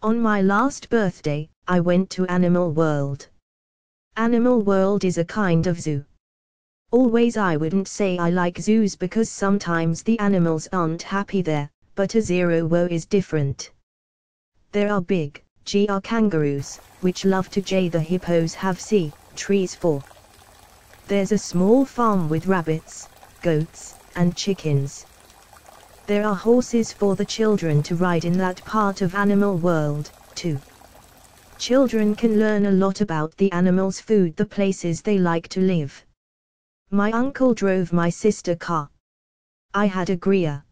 On my last birthday, I went to Animal World. Animal World is a kind of zoo. Always I wouldn't say I like zoos because sometimes the animals aren't happy there, but a zoo is different. There are big, GR kangaroos, which love to J. The hippos have C. trees for. There's a small farm with rabbits, goats, and chickens. There are horses for the children to ride in that part of Animal World, too. Children can learn a lot about the animals' food, the places they like to live. My uncle drove my sister's car. I had a grier.